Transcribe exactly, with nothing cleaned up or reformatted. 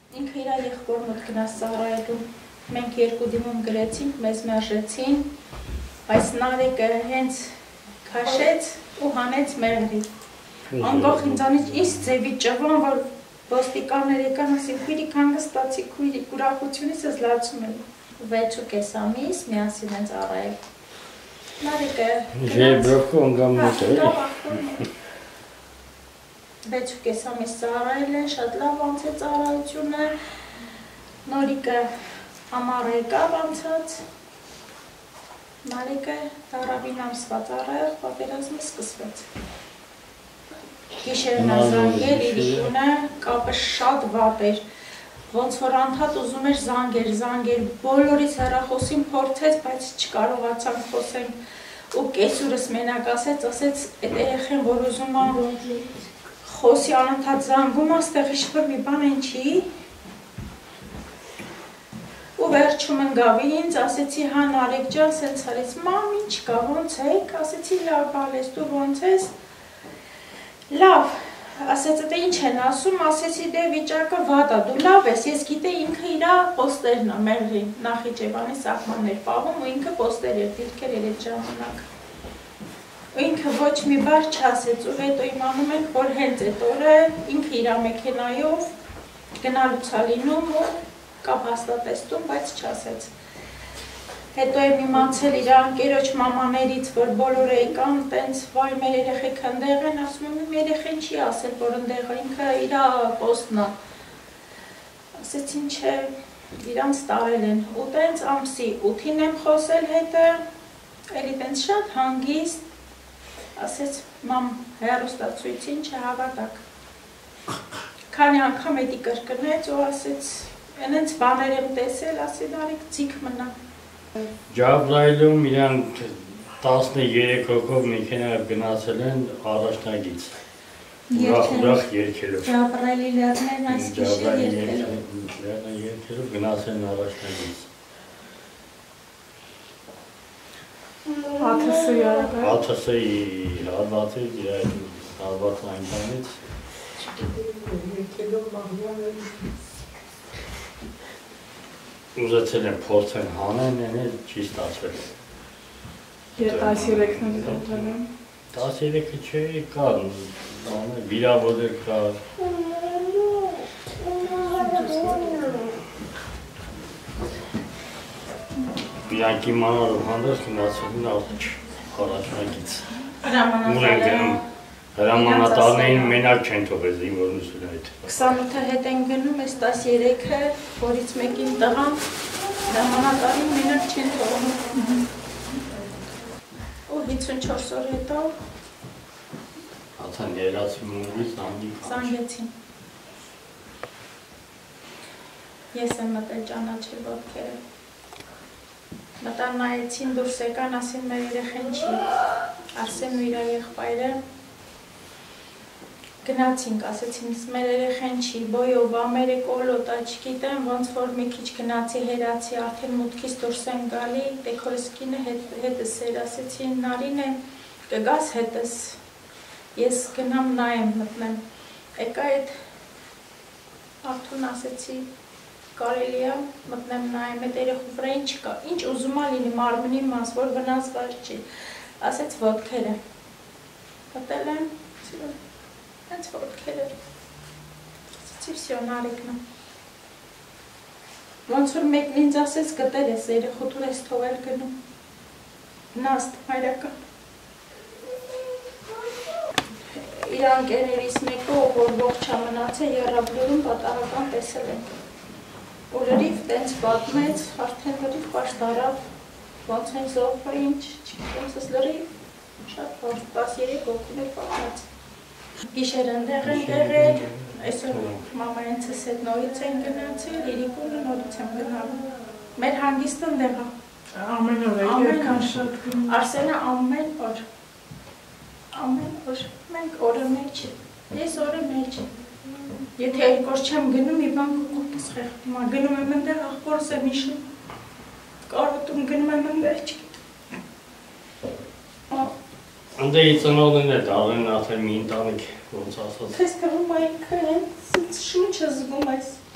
Ինքը իր եղբոր մոտ գնաց ծառայելու, մենք երկու դիմում գրեցինք, մեզ մերժեցին, բայց Նարեկը հենց քաշեց ու հանեց մեղրի։ Անկախ ինձանից ինձ ձևի ճվան, որ ոստիկաններ եկան, ասին քույրիկ հանգստացի, քույրիկ ուրախությունից ես լացում եմ։ վեց ու կես ամիս միասին են ծառայել։ Նարեկը վեց ու կես ամիս ծառայել են, շատ լավ անց է ծառայությունը, Նորիկը ամառը եկավ անցած, Նարեկը դարավին ամսվա ծառայել, պատերազմը սկսվեց։ Գիշերն ազանգել, իրիկունը կապը շատ վատ էր, ոնց որ անդհատ ուզում էր զանգեր, զանգեր, բոլորից հեռախոսին փորձեց, բայց չկարողացանք խոսենք ու կեսուրս մենակ ասեց, ասեց, այդ երեխեն, որ ուզում ան խոսի անընդհատ զանգում, աստեղ ինչ-որ մի բան են չի ու վերջում ընկավ ինձ, ասեցի հա Նարեկ ջան, սենց արեց, մամ ինչ կա, ոնց եք, ասեցի լավ բալես, դու ոնց ես, լավ, ասեց էտե ինչ են ասում, ասեցի դե վիճակը վատ ա, դու լավ ես, ես գիտե ինքը իրա պոստերն ա, մեղրի, Նախիջևանի սահմաններ պահում ու ինքը պոստեր էր, դիրքեր էր այդ ժամանակ։ Ու ինքը ոչ մի բար չասեց ու հետո իմանում ենք, որ հենց այդ օրը ինքը իրա մեքենայով գնալուց ա լինում ու կապ հաստատեցնում, բայց չասեց։ Հետո եմ իմացել իր անկերոջ մամաներից, որ բոլորը եկան, տենց վայ մեր երեխեք ընդեղ են, ասում եմ իմ երեխեն չի ասել, որ ընդեղ ինքը իր պոստն ա։ Ասեցին չէ, իրանց տարել են, ու տենց ամսի ութին եմ խոսել հետը, էլի տենց շատ հանգիստ, ասեց մամ հեռուստացույցին չհավատակ։ Քանի անգամ էդի կրկնեց ու ասեց, ենենց բաներ եմ տեսել, ասի Նարեկ ձիգ մնա։ Ջաբրայիլում իրանք տասներեք հոգով մեքենայով գնացել են առաջնագից, ուրախ երգելով։ Ջաբրայիլի լեռներն այս գիշեր երգելով գնացել են առաջնագից։ ԱԹՍ-ի արագա։ ԱԹՍ-ի հարվածը, հարվածն այնտանից։ Ուզեցել են փորձեն հանեն, են չի ստացվել։ տասներեքն են դարձել են։ տասներեքը չէ, կա, վիրավորել կա։ Իրանք իմանալով հանդես գնացել են առաջնագից։ Ուր են գնում, հրամանատարներին մենակ չեն թողել զինվորությունը այդ։ քսանութը հետ են գնում, այս տասներեքը, որից մեկին տղան, հրամանատարին մենակ չեն թողում։ Ու հինգսունչորս օր հետո հացան երացումից զանգեցին։ Ես եմ մտել ճանաչել ոտքերը։ Մտան նայեցին դուրս եկան, ասին մեր երեխեն չի, Արսեն ու իր եղբայրը գնացինք, ասեցին մեր երեխեն չի, բոյով, ամերը կոլոտա, չգիտեմ, ոնց որ մի քիչ գնացի հերացի, արդեն մուտքից դուրս են գալի, տեքորսկինը հետս էր, ասեցին Նարին է, կգաս հետս, ես գնամ նայեմ մտնեմ, եկա այդ արդուն ասեցի, կարելի է մտնեմ նայեմ, այդ երեխու վրա ինչ կա, ինչ ուզում ա լինի մարմնի մաս, որ վնասված չի, ասեց ոտքերը, մտել եմ, հենց ոտքերը, ասեցի վսյո Նարեկնա, ոնց որ մեկն ինձ ասեց գտել ես երեխու դուր ես թողել գնում, նաստ մայրակա, իր անկերներից մեկը, որ ողջ ամնաց է եռաբլուրում պատահական տեսել ենք, ու լրիվ տենց պատմեց, արդեն լրիվ պաշտարավ, ոնց են զոհվը ինչ, չգիտեմսս լրիվ, շատ տասներեք հոգին էր պատմած։ Գիշեր ընդեղ են եղել, այսօր մամայենցս հետ նորից են գնացել, իրիկունը նորից եմ գնալու։ Մեր հանգիստը ընդեղ է։ Ամեն օր է, երկան շատ գնում։ Արսենը ամեն օր, ամեն օր, մենք օրը մեջ է, ես օրը մեջ է։ Եթե երկոր չեմ գնում, մի բան կողքս խեղդում է, գնում եմ ընդեղ աղբորս եմ իշում, կարոտում գնում եմ ընդեղ չգիտեմ։ Անդեի ծնողներն է դարեն աթել մի ընտանիք, ոնց ասած։ Քեզ կվում է ինքը հենց շունչը զգում ես։